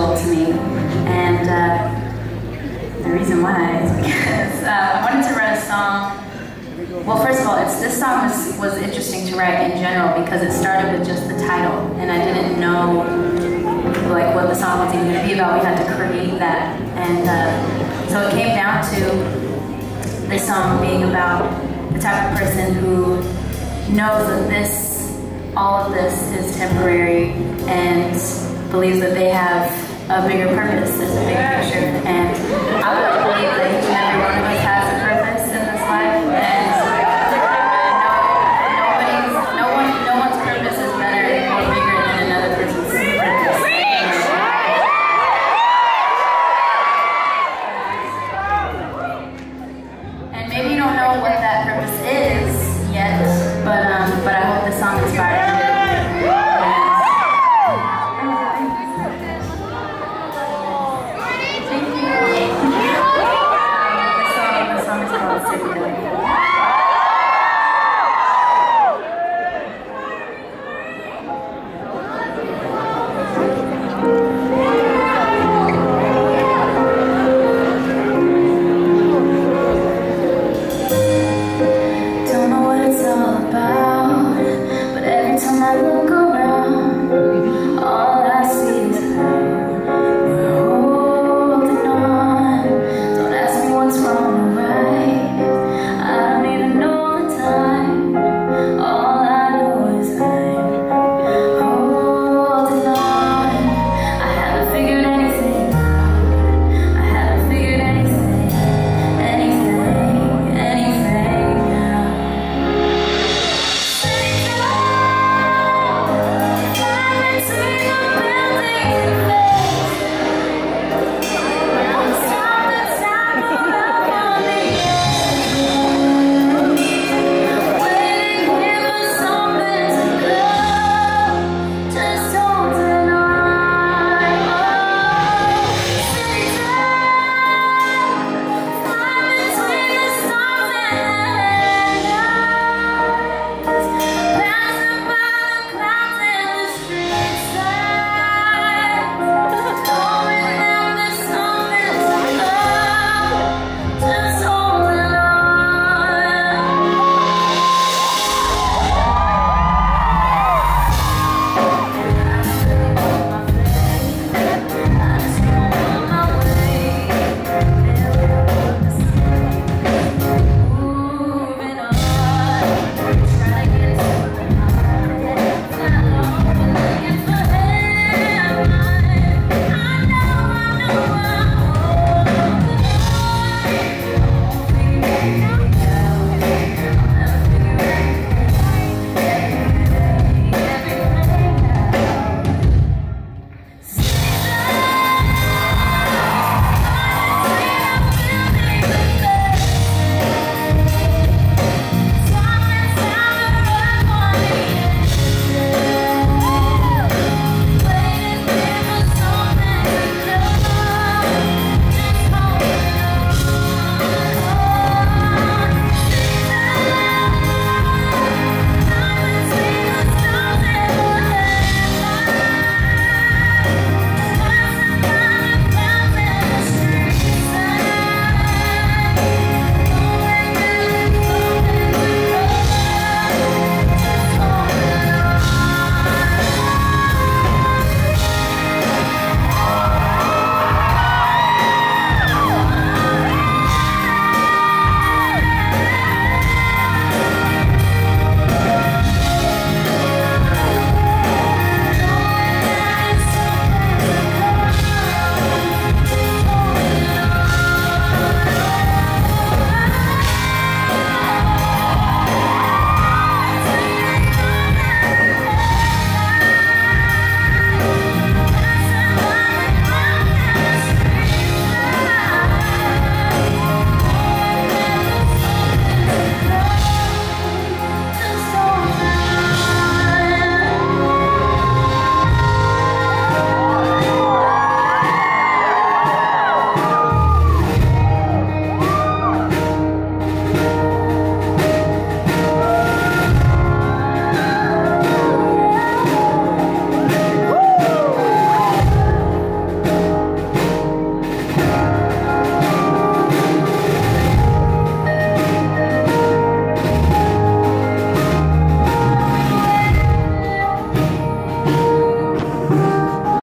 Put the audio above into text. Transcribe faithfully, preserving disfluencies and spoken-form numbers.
special to me. And uh, the reason why is because uh, I wanted to write a song. Well, first of all, it's, this song was, was interesting to write in general because it started with just the title, and I didn't know like what the song was even going to be about. We had to create that, and uh, so it came down to this song being about the type of person who knows that this, all of this is temporary, and believes that they have a bigger purpose